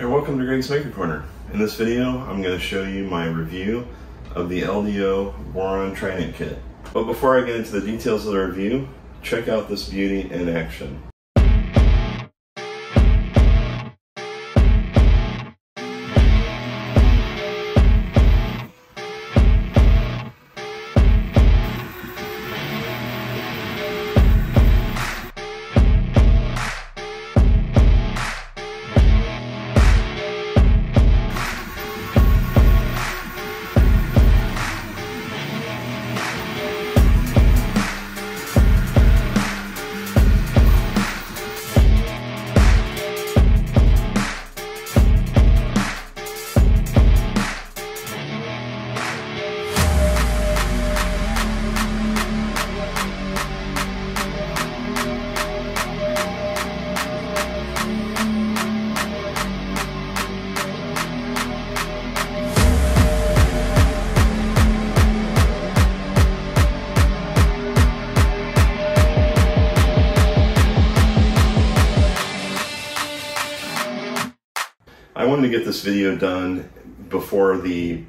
Hey, welcome to Greg's Maker Corner. In this video, I'm going to show you my review of the LDO Boron Trident Kit. But before I get into the details of the review, check out this beauty in action. I wanted to get this video done before the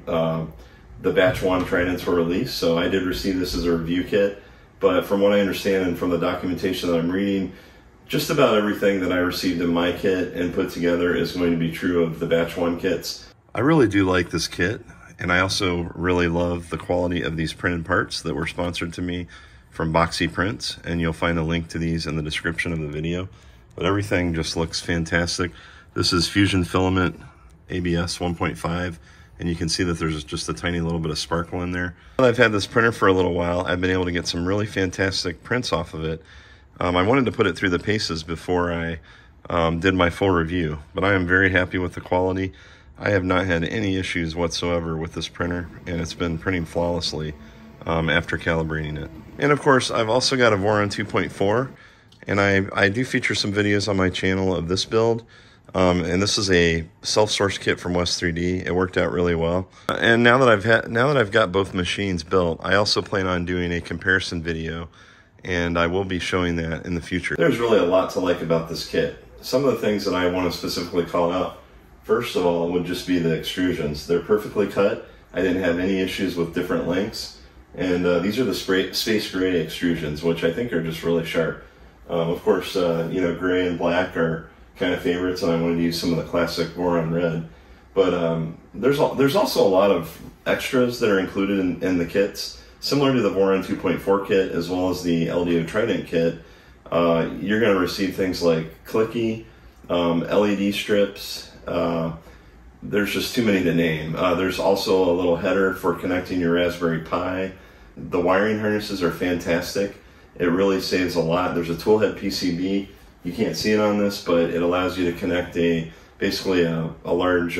batch 1 Tridents were released, so I did receive this as a review kit, but from what I understand and from the documentation that I'm reading, just about everything that I received in my kit and put together is going to be true of the batch 1 kits. I really do like this kit, and I also really love the quality of these printed parts that were sponsored to me from Boxy Prints, and you'll find a link to these in the description of the video. But everything just looks fantastic. This is Fusion Filament ABS 1.5, and you can see that there's just a tiny little bit of sparkle in there. I've had this printer for a little while. I've been able to get some really fantastic prints off of it. I wanted to put it through the paces before I did my full review, but I am very happy with the quality. I have not had any issues whatsoever with this printer, and it's been printing flawlessly after calibrating it. And of course, I've also got a Voron 2.4, and I do feature some videos on my channel of this build. And this is a self-source kit from West 3D. It worked out really well. And now that I've got both machines built, I also plan on doing a comparison video, and I will be showing that in the future. There's really a lot to like about this kit. Some of the things that I want to specifically call out, first of all, would just be the extrusions. They're perfectly cut. I didn't have any issues with different lengths. And these are the Space Gray extrusions, which I think are just really sharp. Of course, you know, gray and black are kind of favorites, and I wanted to use some of the classic Voron red. But there's also a lot of extras that are included in the kits, similar to the Voron 2.4 kit as well as the LDO Trident kit. You're going to receive things like clicky, LED strips. There's just too many to name. There's also a little header for connecting your Raspberry Pi. The wiring harnesses are fantastic. It really saves a lot. There's a toolhead PCB. You can't see it on this, but it allows you to connect basically a large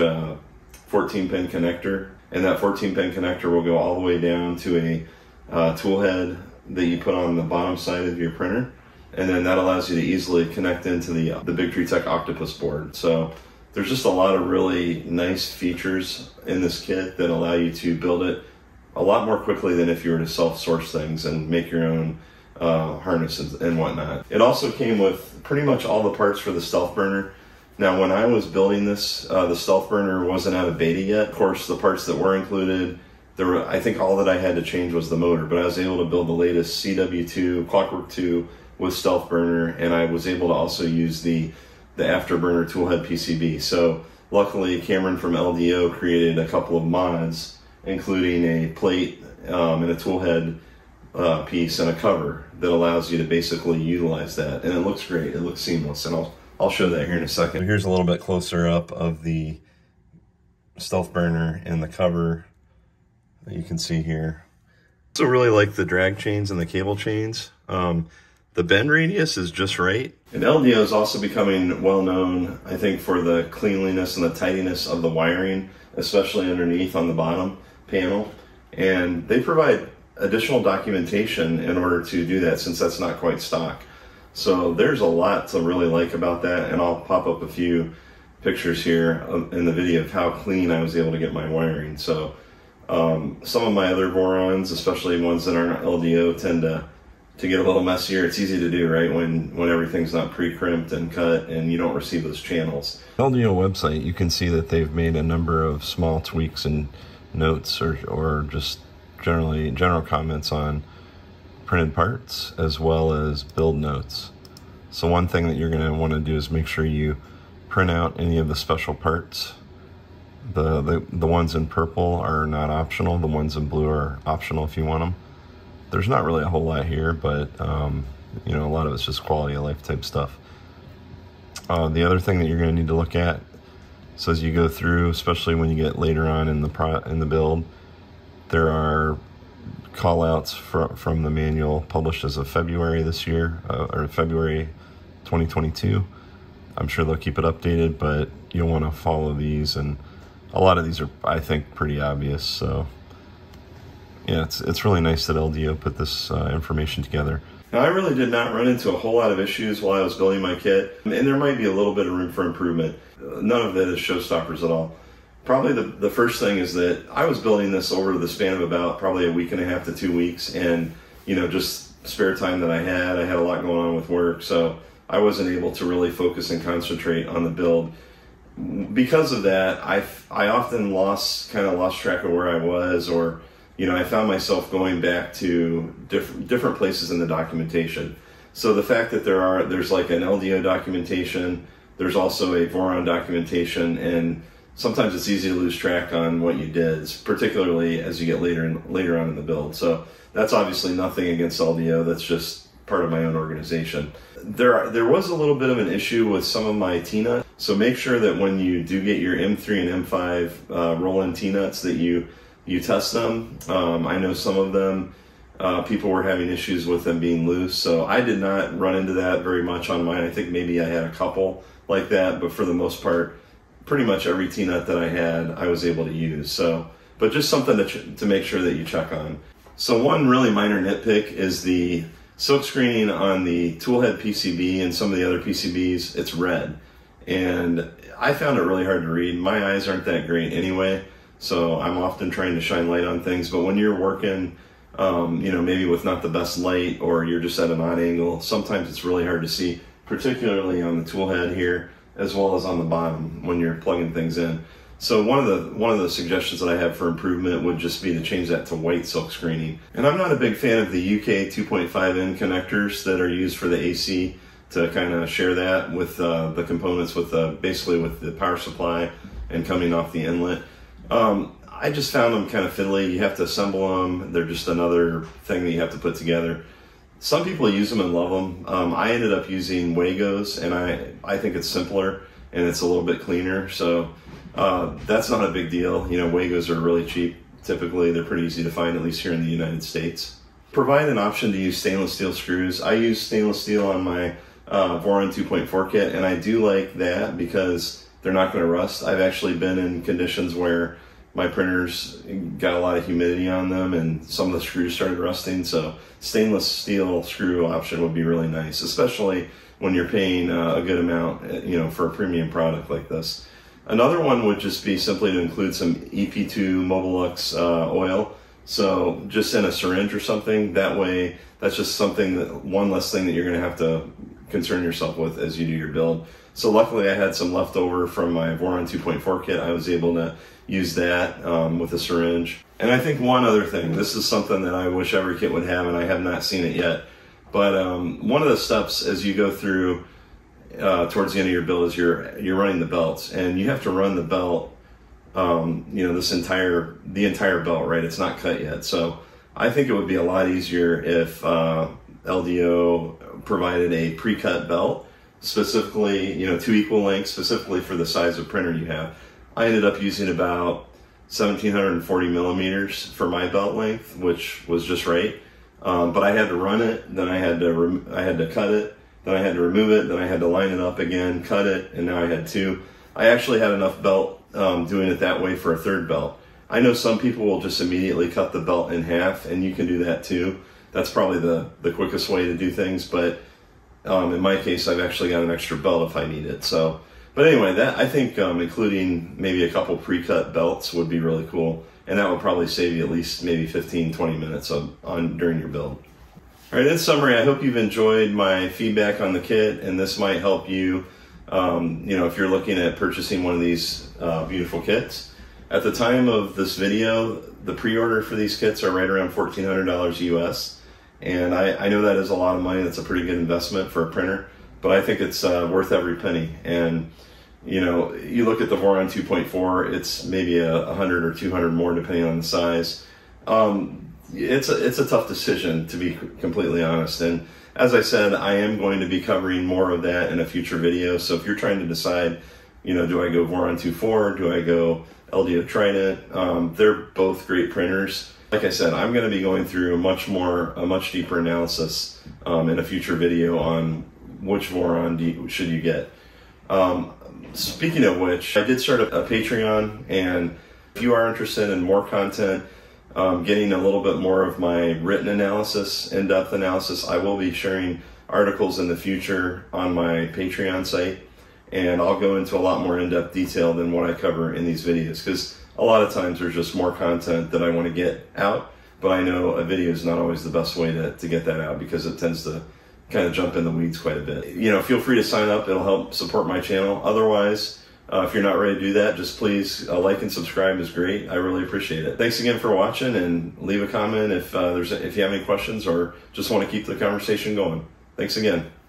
14-pin connector, and that 14-pin connector will go all the way down to a tool head that you put on the bottom side of your printer, and then that allows you to easily connect into the Bigtree Tech Octopus board. So there's just a lot of really nice features in this kit that allow you to build it a lot more quickly than if you were to self-source things and make your own harnesses and whatnot. It also came with pretty much all the parts for the Stealth Burner. Now, when I was building this, the Stealth Burner wasn't out of beta yet. Of course, the parts that were included, I think all that I had to change was the motor, but I was able to build the latest CW2, Clockwork 2 with Stealth Burner, and I was able to also use the Afterburner toolhead PCB. So luckily, Cameron from LDO created a couple of mods, including a plate and a toolhead piece and a cover that allows you to basically utilize that, and it looks great. It looks seamless, and I'll show that here in a second. So here's a little bit closer up of the Stealth Burner and the cover that you can see here. I also really like the drag chains and the cable chains. The bend radius is just right. And LDO is also becoming well known, I think, for the cleanliness and the tidiness of the wiring, especially underneath on the bottom panel, and they provide additional documentation in order to do that, since that's not quite stock. So there's a lot to really like about that, and I'll pop up a few pictures here in the video of how clean I was able to get my wiring. So some of my other Vorons, especially ones that aren't LDO, tend to to get a little messier. It's easy to do, right, when everything's not pre-crimped and cut and you don't receive those channels. LDO website, you can see that they've made a number of small tweaks and notes or just general comments on printed parts as well as build notes. So one thing that you're going to want to do is make sure you print out any of the special parts. The ones in purple are not optional. The ones in blue are optional if you want them. There's not really a whole lot here, but you know, a lot of it's just quality of life type stuff. The other thing that you're going to need to look at, so as you go through, especially when you get later on in the build, there are call outs from the manual published as of February this year, or February 2022. I'm sure they'll keep it updated, but you'll want to follow these, and a lot of these are, I think, pretty obvious. So yeah, it's really nice that LDO put this information together. Now, I really did not run into a whole lot of issues while I was building my kit, and there might be a little bit of room for improvement. None of it is showstoppers at all. Probably the first thing is that I was building this over the span of about probably a week and a half to 2 weeks, and you know, just spare time that I had a lot going on with work, so I wasn't able to really focus and concentrate on the build. Because of that, I often lost track of where I was, or you know, I found myself going back to different places in the documentation. So the fact that there's like an LDO documentation, there's also a Voron documentation, and sometimes it's easy to lose track on what you did, particularly as you get later on in the build. So that's obviously nothing against LDO. That's just part of my own organization. There was a little bit of an issue with some of my T-nuts. So make sure that when you do get your M3 and M5 roll-in T-nuts that you test them. I know some of them, people were having issues with them being loose. So I did not run into that very much on mine. I think maybe I had a couple like that, but for the most part, pretty much every T-nut that I had, I was able to use. So, but just something to make sure that you check on. So one really minor nitpick is the silk screening on the toolhead PCB and some of the other PCBs. It's red, and I found it really hard to read. My eyes aren't that great anyway, so I'm often trying to shine light on things. But when you're working, you know, maybe with not the best light, or you're just at an odd angle, sometimes it's really hard to see, particularly on the toolhead here, as well as on the bottom when you're plugging things in. So one of the suggestions that I have for improvement would just be to change that to white silk screening. And I'm not a big fan of the UK 2.5N connectors that are used for the AC to kind of share that with the components, with basically with the power supply and coming off the inlet. I just found them kind of fiddly. You have to assemble them. They're just another thing that you have to put together. Some people use them and love them. I ended up using Wagos, and I think it's simpler and it's a little bit cleaner. So that's not a big deal. You know, Wagos are really cheap. Typically, they're pretty easy to find, at least here in the United States. Provide an option to use stainless steel screws. I use stainless steel on my Voron 2.4 kit, and I do like that because they're not going to rust. I've actually been in conditions where my printers got a lot of humidity on them and some of the screws started rusting, so stainless steel screw option would be really nice, especially when you're paying a good amount, you know, for a premium product like this. Another one would just be simply to include some EP2 Mobilux oil, so just in a syringe or something. That way, that's just something, one less thing that you're going to have to concern yourself with as you do your build. So luckily I had some left over from my Voron 2.4 kit. I was able to use that with a syringe. And I think one other thing, this is something that I wish every kit would have, and I have not seen it yet, but one of the steps as you go through towards the end of your build is you're running the belts, and you have to run the belt, you know, the entire belt, right? It's not cut yet. So I think it would be a lot easier if LDO provided a pre-cut belt, specifically, you know, 2 equal lengths, specifically for the size of printer you have. I ended up using about 1,740 millimeters for my belt length, which was just right. But I had to run it, then I had to cut it, then I had to remove it, then I had to line it up again, cut it, and now I had 2. I actually had enough belt doing it that way for a third belt. I know some people will just immediately cut the belt in half, and you can do that too. That's probably the quickest way to do things, but in my case, I've actually got an extra belt if I need it. So, but anyway, that I think including maybe a couple pre-cut belts would be really cool, and that would probably save you at least maybe 15-20 minutes during your build. All right, in summary, I hope you've enjoyed my feedback on the kit, and this might help you, if you're looking at purchasing one of these beautiful kits. At the time of this video, the pre-order for these kits are right around $1,400 US, and I know that is a lot of money. That's a pretty good investment for a printer, but I think it's worth every penny. And you look at the Voron 2.4, it's maybe 100 or 200 more depending on the size. It's a tough decision, to be completely honest. And as I said, I am going to be covering more of that in a future video. So if you're trying to decide, do I go Voron 2.4, do I go LDO Trident? They're both great printers. Like I said, I'm going to be going through a much deeper analysis in a future video on which Voron should you get. Speaking of which, I did start a Patreon, and if you are interested in more content, getting a little bit more of my written analysis, in-depth analysis, I will be sharing articles in the future on my Patreon site, and I'll go into a lot more in-depth detail than what I cover in these videos, because a lot of times there's just more content that I want to get out, but I know a video is not always the best way to get that out, because it tends to kind of jump in the weeds quite a bit. Feel free to sign up. It'll help support my channel. Otherwise, if you're not ready to do that, just please like and subscribe is great. I really appreciate it. Thanks again for watching, and leave a comment if you have any questions or just want to keep the conversation going. Thanks again.